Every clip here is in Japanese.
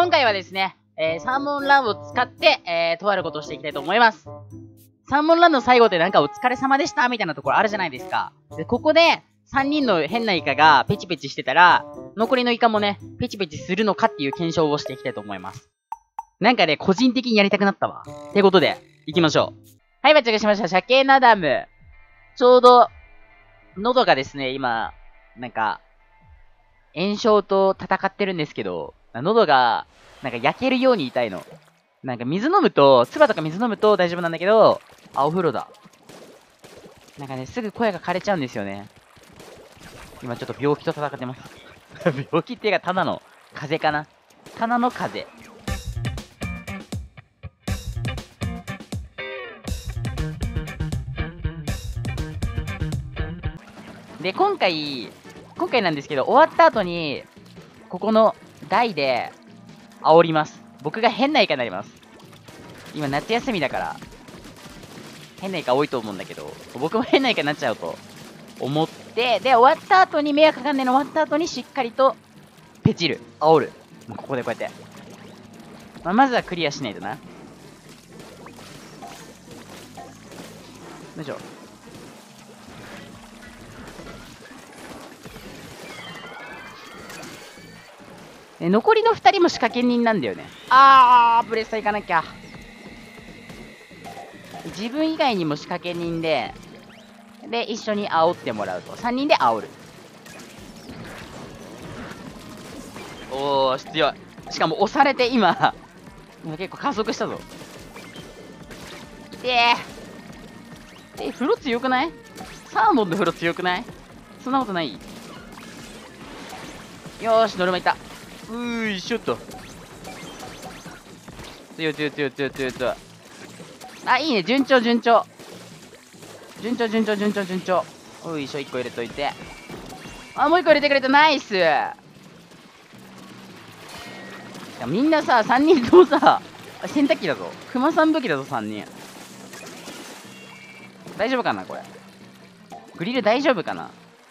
今回はですね、サーモンランを使って、とあることをしていきたいと思います。サーモンランの最後でなんかお疲れ様でしたみたいなところあるじゃないですか。で、ここで3人の変なイカがペチペチしてたら、残りのイカもね、ペチペチするのかっていう検証をしていきたいと思います。なんかね、個人的にやりたくなったわ。ってことで、行きましょう。はい、バッチがしました。鮭ナダム。ちょうど、喉がですね、今、なんか、炎症と戦ってるんですけど、喉が、なんか焼けるように痛いの。なんか水飲むと、唾とか水飲むと大丈夫なんだけど、あ、お風呂だ。なんかね、すぐ声が枯れちゃうんですよね。今ちょっと病気と戦ってます。病気っていうか、ただの風邪かな。ただの風邪。で、今回なんですけど、終わった後に、ここの台で、煽ります。僕が変なイカになります。今夏休みだから、変なイカ多いと思うんだけど、僕も変なイカになっちゃうと思って、で、終わった後に、迷惑かかんねえの終わった後にしっかりと、ペチる。煽る。もうここでこうやって。まずはクリアしないとな。よいしょ。残りの2人も仕掛け人なんだよね。ブレスタ行かなきゃ。自分以外にも仕掛け人で、一緒に煽ってもらうと。3人で煽る。おー、強い。しかも押されて今、結構加速したぞ。いてー。風呂強くない？サーモンの風呂強くない？そんなことない？よーし、ノルマいった。いしょっと。強い。あ、いいね。順調。順調。おいしょ、1個入れといて。あ、もう1個入れてくれた。ナイス。みんなさ、3人ともさ、洗濯機だぞ。熊さん武器だぞ、3人。大丈夫かなこれ。グリル大丈夫かな。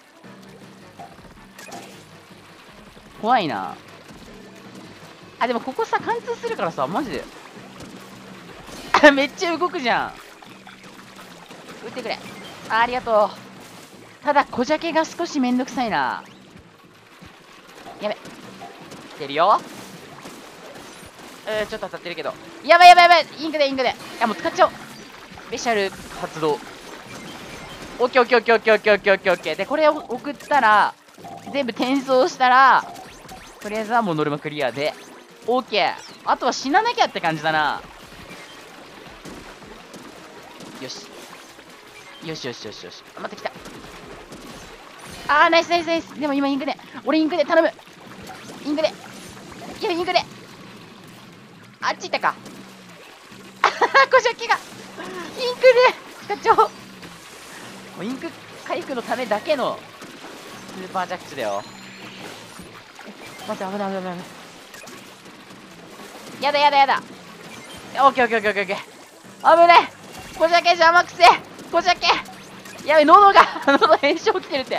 怖いな。あ、でもここさ、貫通するからさ、マジで。めっちゃ動くじゃん。撃ってくれ。ありがとう。ただ、小鮭が少しめんどくさいな。やべ。来てるよ。ちょっと当たってるけど。やばい。インクで。いや、もう使っちゃおう。スペシャル発動。オッケー。で、これを送ったら、全部転送したら、とりあえずはもうノルマクリアで、オッケー。あとは死ななきゃって感じだな。よし。待ってきた。ナイス。でも今インクで。俺インクで頼む。インクで。あっち行ったか。小鮭が。インクで使っちゃおう。もうインク回復のためだけのスーパージャックだよ。待って、危ない。やだ。オッケー。危ない。小鮭邪魔くせ。小鮭。やべ、喉炎症きてるって。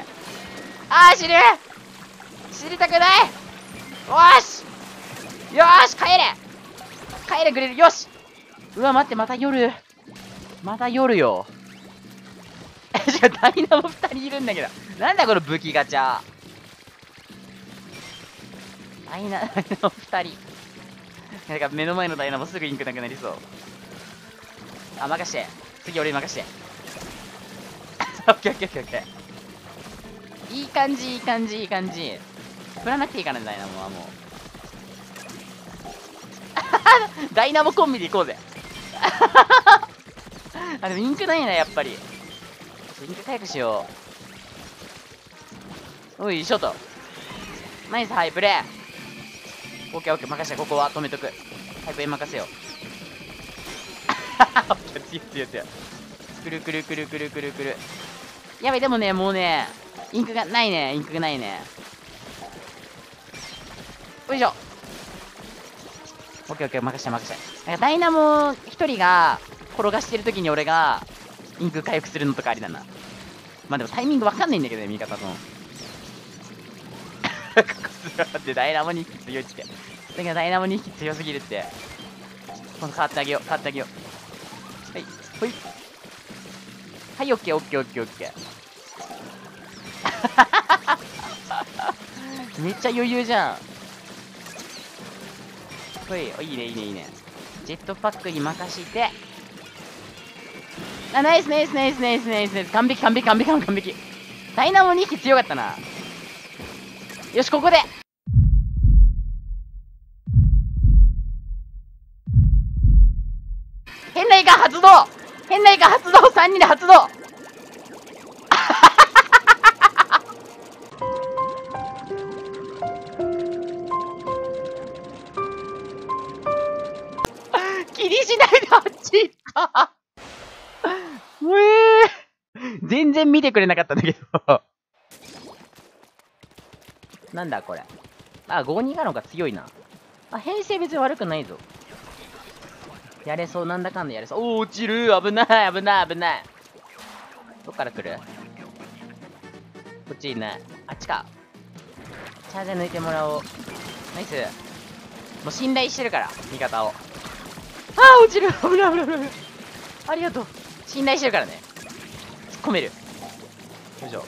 死にたくない。よし帰れグリル。よし。うわ、待って、また夜よ。ダイナモ2人いるんだけど。なんだこの武器ガチャ。ダイナモ2人。なんか目の前のダイナモすぐインクなくなりそう。任して。次俺に任して。オッケー。いい感じ。振らなくていいからね、ダイナモはもう。ダイナモコンビで行こうぜ。でもインクないな、やっぱり。インク回復しよう。おいしょと。ナイスハイプレー。オッケー、任して。ここは止めとく。ハイプレー任せよう。オッケー、強い。くる。やべ、でもね、もうね、インクがないね。よいしょ。オッケー、任して。なんかダイナモ1人が転がしてるときに俺がインク回復するのとかありだな。まあでもタイミングわかんないんだけどね、味方の。 待って、ダイナモ2匹強いって。だけどダイナモ2匹強すぎるって。今度変わってあげよう、変わってあげよう。はい、ほい。はい、オッケー、オッケー、オッケー、オッケー。めっちゃ余裕じゃん。ほい、いいね、いいね、いいね。ジェットパックに任して。あ、ナイス、ナイス、ナイス、ナイス、ナイス、ナイス。完璧、完璧、完璧、完璧。ダイナモ2匹強かったな。よし、ここで変なイカ発動、変なイカ発動、3人で発動。気にしないであっち行った。全然見てくれなかったんだけど。なんだこれ。あ、52がのが強いな。あ、編成別に悪くないぞ。やれそう、なんだかんだやれそう。おー、落ちる。危ない、危ない、危ない。どっから来る？こっちいない。あっちか。チャージャー抜いてもらおう。ナイス。もう信頼してるから、味方を。あー、落ちる。危ない、危ない、危ない。ありがとう。信頼してるからね。突っ込める。よいしょ。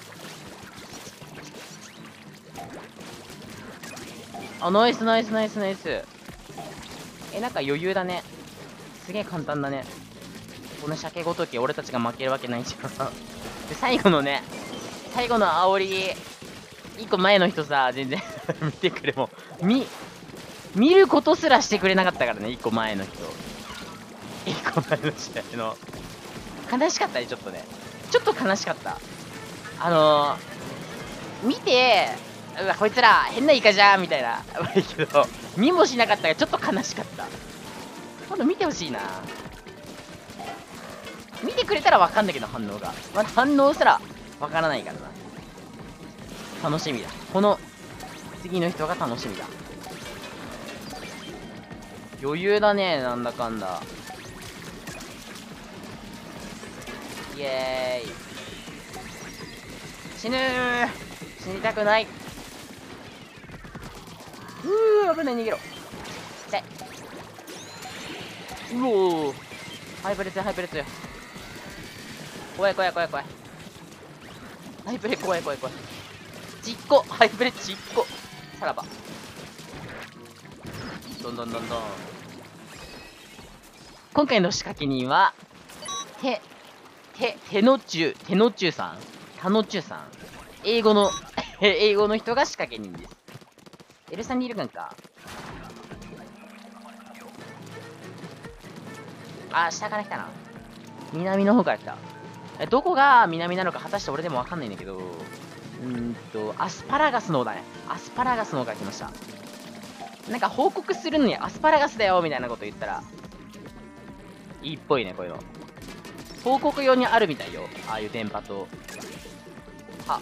あ、ナイス、ナイス、ナイス、ナイス。なんか余裕だね。すげえ簡単だね。この鮭ごとき俺たちが負けるわけないじゃん。で、最後のね、最後の煽り、一個前の人さ、全然見てくれも。見ることすらしてくれなかったからね、一個前の人。一個前の試合の。悲しかったね、ちょっとね。ちょっと悲しかった。見て、うわ、こいつら変なイカじゃんみたいな。悪いけど、見もしなかったからちょっと悲しかった。今度見てほしいな。見てくれたらわかんだけど、反応が。まだ反応すらわからないからな。楽しみだ。この次の人が楽しみだ。余裕だね、なんだかんだ。イエーイ。死ぬー。死にたくない。危ない、逃げろ。痛い。うおー。ハイブレツ、ハイブレツ。怖い、怖い、怖い、怖い。ハイブレ、怖い、怖い、怖い。10個、ハイブレ10個。さらば。どんどんどんどん。今回の仕掛け人は、手の中さん。タノチュさん。英語の人が仕掛け人です。エルサンリルガンか。あ、下から来たな。南の方から来た。どこが南なのか果たして俺でもわかんないんだけど、アスパラガスの方だね。アスパラガスの方から来ました。なんか報告するのにアスパラガスだよみたいなこと言ったら、いいっぽいね、こういうの。報告用にあるみたいよ。ああいう電波と。は。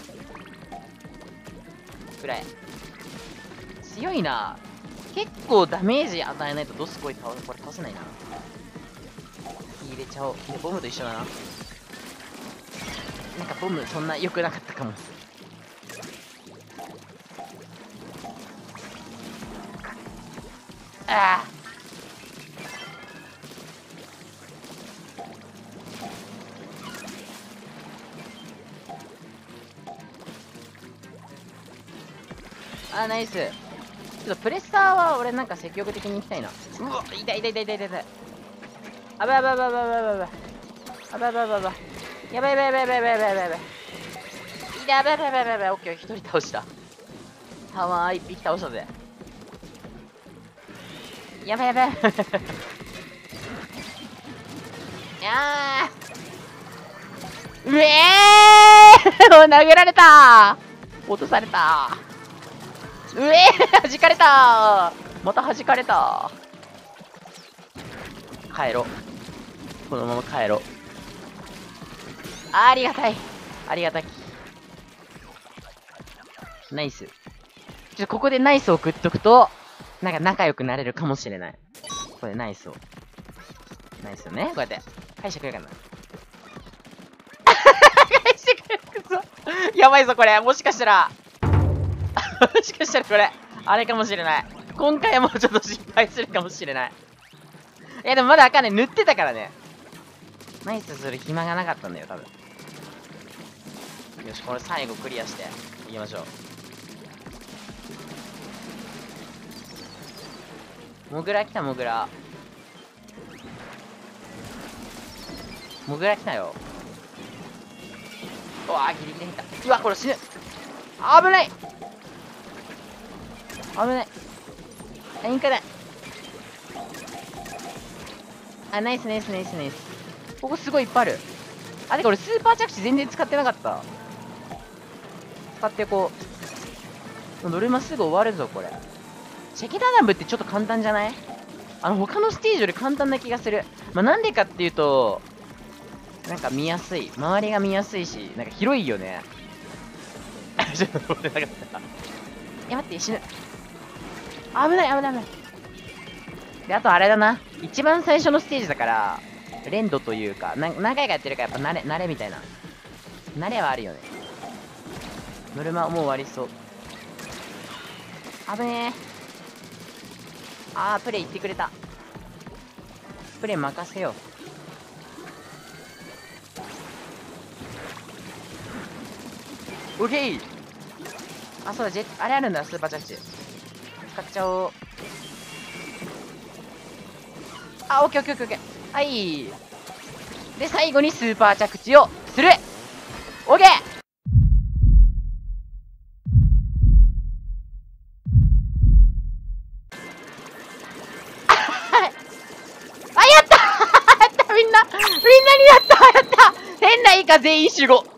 くらい。強いな。結構ダメージ与えないとドスコイこれ倒せないな。入れちゃおう。で、ボムと一緒だな。なんかボムそんな良くなかったかも。ああ。あ、ナイス。ちょっとプレッサーは俺なんか積極的に行きたいな。うわ、痛い痛い痛い痛い痛い痛い。あばやばやばやばやばやばやば。あばやばやばやば。やばいやばいやばいやばいやばいやばいやばい。やばいやばいやばいやばいやばい。オッケー、一人倒した。タワー一匹倒したぜ。やばいやばい。やー。うえー殴られたー。落とされたー。うえー弾かれたー。また弾かれたー。帰ろう。このまま帰ろう。ありがたい。ありがたき。ナイス。ここでナイスを送っとくと、なんか仲良くなれるかもしれない。これナイスを。ナイスよね。こうやって。返してくれるかな。返してくれるぞ。やばいぞ、これ。もしかしたら。もしかしたらこれ。 あれかもしれない。今回はもうちょっと失敗するかもしれない。いやでもまだあかんね。塗ってたからね。ナイスする暇がなかったんだよ、多分。よし、これ最後クリアしていきましょう。モグラ来た、モグラ。モグラ来たよ。うわー、ギリギリ入った。うわ、これ死ぬ。危ない、危ない。あ、いいかない。あ、ナイスナイスナイスナイス。ここすごいいっぱいある。あ、てか俺スーパー着地全然使ってなかった。使ってこう。ノルマすぐ終わるぞ、これ。チェケダナブってちょっと簡単じゃない？他のステージより簡単な気がする。まあ、なんでかっていうと、なんか見やすい。周りが見やすいし、なんか広いよね。ちょっと登れなかった。待って、死ぬ。危ない、危ない、危ない。で、あとあれだな。一番最初のステージだから、連動というか、何回かやってるからやっぱ慣れみたいな。慣れはあるよね。ノルマもう終わりそう。危ねえ。プレイ言ってくれた。プレイ任せよう。オッケー。そうだ、あれあるんだ、スーパー着地。使っちゃおう。オッケーオッケーオッケーオッケー。はい。で、最後にスーパー着地をする。オッケー。やったやった、みんなになった。やった。変なイカ全員集合。